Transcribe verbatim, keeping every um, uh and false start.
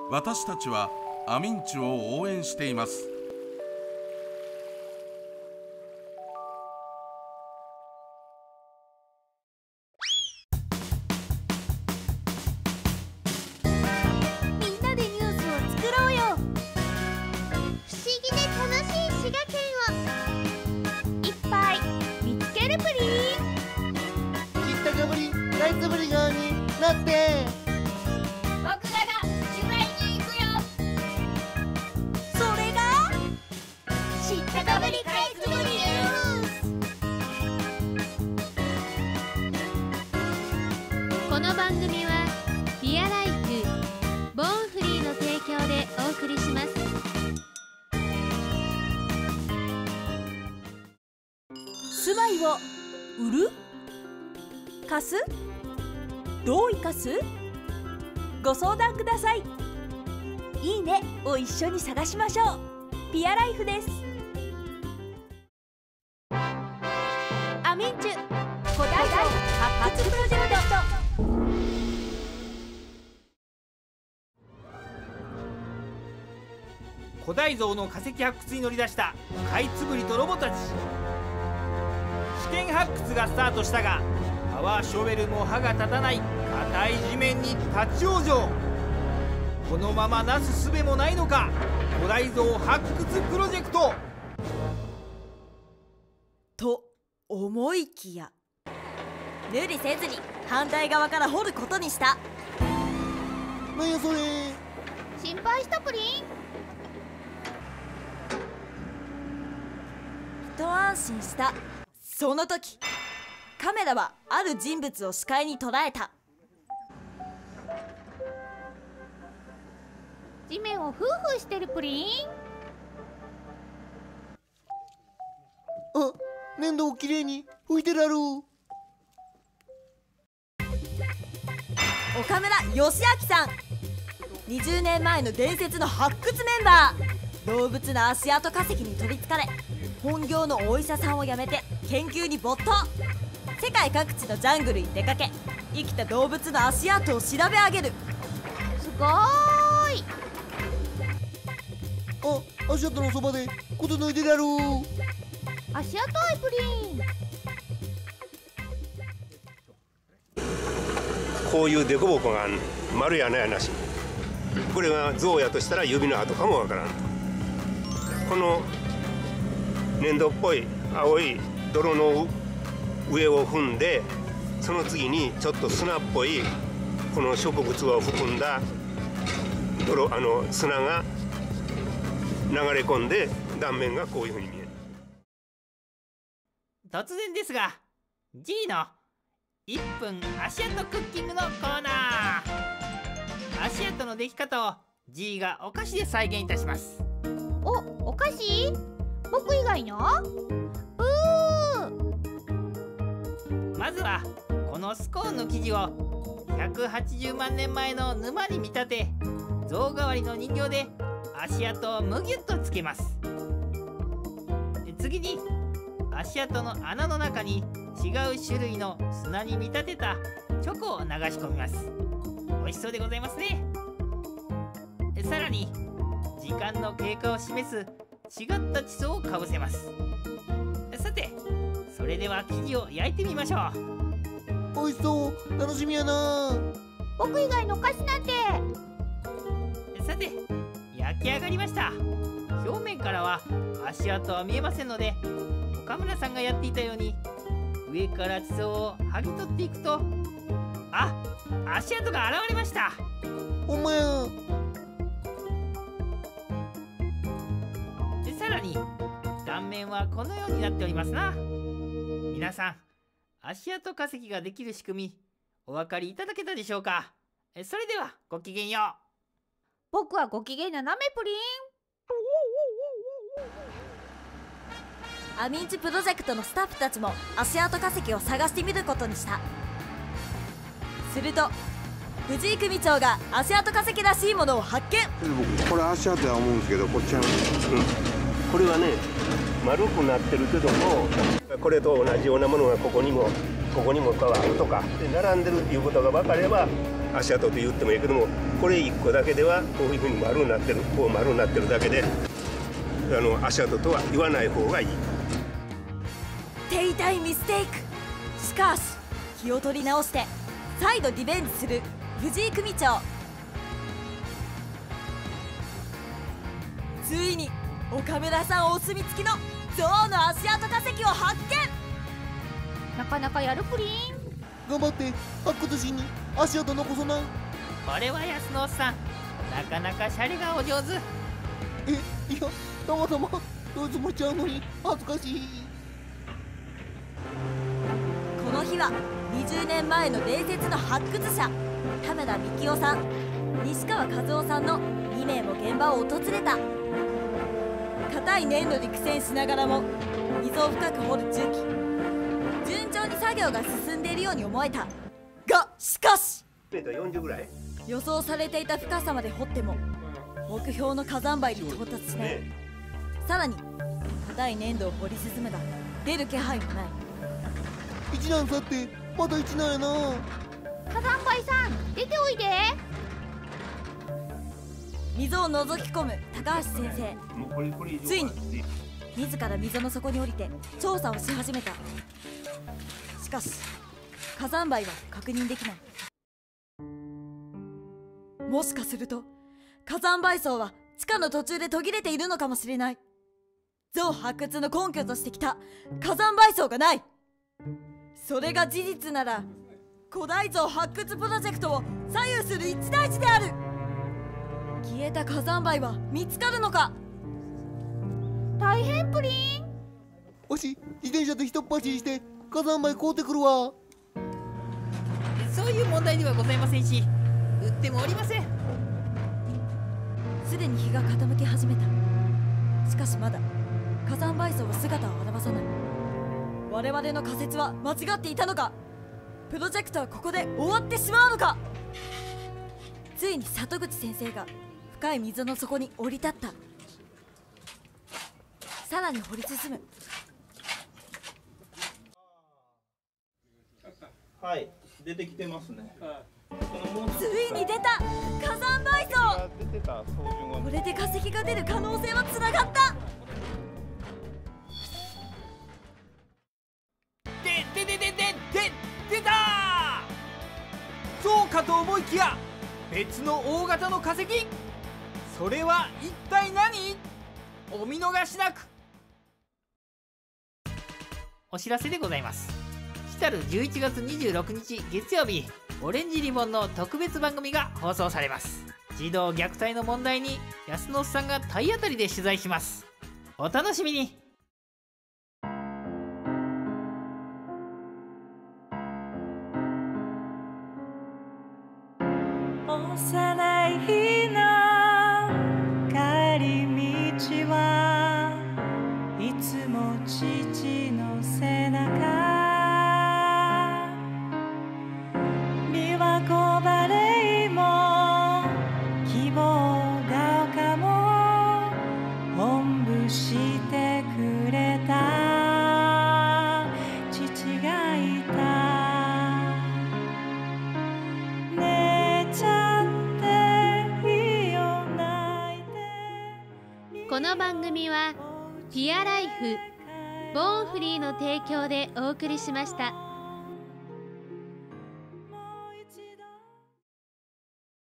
私たちはアミンチュを応援しています。 みんなでニュースを作ろうよ。不思議で楽しい滋賀県をいっぱい見つけるプリン。 知ったかぶりライツブリガーになって。 僕らが取材に行くよ。それが知ったかぶりかいつぶりニュース。 この番組はピアライフボーンフリーの提供でお送りします。 住まいを売る？貸す？どう生かす？ご相談ください。いいねを一緒に探しましょう。ピアライフです。アミンチュ古代人発掘プロジェクト。 古代ゾウの化石発掘に乗り出したカイツブリとロボたち。試験発掘がスタートしたが、パワーショベルも歯が立たない硬い地面に立ち往生。このままなすすべもないのか、古代ゾウ発掘プロジェクト。 と思いきや、無理せずに反対側から掘ることにした。 なんやそれ。 心配したプリン。 一安心したその時、カメラはある人物を視界に捉えた。 地面をフーフーしてるプリン。 あ、粘土をきれいに拭いてらる。 岡村義明さん、にじゅうねんまえの伝説の発掘メンバー。動物の足跡化石に取りつかれ、本業のお医者さんを辞めて研究に没頭。世界各地のジャングルに出かけ、生きた動物の足跡を調べ上げる。 すごーい。 あ、足跡のそばで整えてらる。 足跡アイプリン。 こういう凸凹がある。丸や穴やなし。これが象やとしたら指の跡かもわからん。この粘土っぽい青い泥の上を踏んで、その次にちょっと砂っぽいこの植物を含んだ泥、あの砂が流れ込んで断面がこういうふうに見える。 突然ですが、 G のいっぷん足跡クッキングのコーナー。足跡のでき方を G がお菓子で再現いたします。 お、お菓子？僕以外の？うー。 まずはこのスコーンの生地をひゃくはちじゅうまんねんまえの沼に見立て、象代わりの人形で足跡をむぎゅっとつけます。で次に足跡の穴の中に違う種類の砂に見立てたチョコを流し込みます。美味しそうでございますね。でさらに時間の経過を示す違った地層をかぶせます。さて、それでは生地を焼いてみましょう。 美味しそう、楽しみやな。 僕以外のお菓子なんて。 さて、焼き上がりました。表面からは足跡は見えませんので、岡村さんがやっていたように上から地層を剥ぎ取っていくと、あ、足跡が現れました。 ほんまや。 でさらに断面はこのようになっておりますな。皆さん、足跡化石ができる仕組みお分かりいただけたでしょうか。それではごきげんよう。 僕はご機嫌ななめプリン。 アミンチプロジェクトのスタッフたちも足跡化石を探してみることにした。すると藤井組長が足跡化石らしいものを発見。 これ足跡は思うんですけど、こっちは、うん、 これはね、丸くなってるけども、これと同じようなものがここにもここにもあるとかで並んでるっていうことが分かれば、 足跡と言ってもいいけども、これいっこだけではこういうふうに丸になってる、こう丸になってるだけであの足跡とは言わない方がいい。 手痛いミステイク。しかし気を取り直して再度リベンジする藤井組長。ついに岡村さんお墨付きの象の足跡化石を発見。 なかなかやるプリン。 頑張って発掘しに足跡残さない。 これは安野さん、なかなかシャレがお上手。 え、いや、たまたまどうつもりちゃうのに恥ずかしい。 この日はにじゅうねんまえの伝説の発掘者田村幹夫さん、西川和夫さんのにめいも現場を訪れた。硬い粘土で苦戦しながらも溝を深く掘る重機、順調に作業が進んでいるように思えたが、しかしよんじゅうぐらい予想されていた深さまで掘っても目標の火山灰に到達しない。さらに硬い粘土を掘り進めば出る気配もない。 一難去ってまた一難やな。 火山灰さん出ておいで。 溝を覗き込む高橋先生。ついに自ら溝の底に降りて調査をし始めた。しかし火山灰は確認できない。もしかすると火山灰層は地下の途中で途切れているのかもしれない。象発掘の根拠としてきた火山灰層がない。それが事実なら古代象発掘プロジェクトを左右する一大事である。消えた火山灰は見つかるのか。 大変プリン。 わし自転車でひとっ走りして火山灰買うてくるわ。 そういう問題ではございませんし、売ってもおりません。 すでに日が傾き始めた。しかしまだ火山灰層は姿を現さない。我々の仮説は間違っていたのか。プロジェクトはここで終わってしまうのか。ついに里口先生が深い溝の底に降り立った。さらに掘り進む。 はい、出てきてますね。 ついに出た火山灰層。これで化石が出る可能性はつながった。 でででででで出た。そうかと思いきや別の大型の化石。それは一体何？お見逃しなく。お知らせでございます。来たるじゅういちがつにじゅうろくにち月曜日、オレンジリボンの特別番組が放送されます。児童虐待の問題に安野さんが体当たりで取材します。お楽しみに。 幼い日の帰り道はいつも父の背中。琵琶湖バレーも希望が丘もおんぶしてくれた父がいた。姉ちゃんっていいよ泣いて。 この番組はピアライフボーンフリーの提供でお送りしました。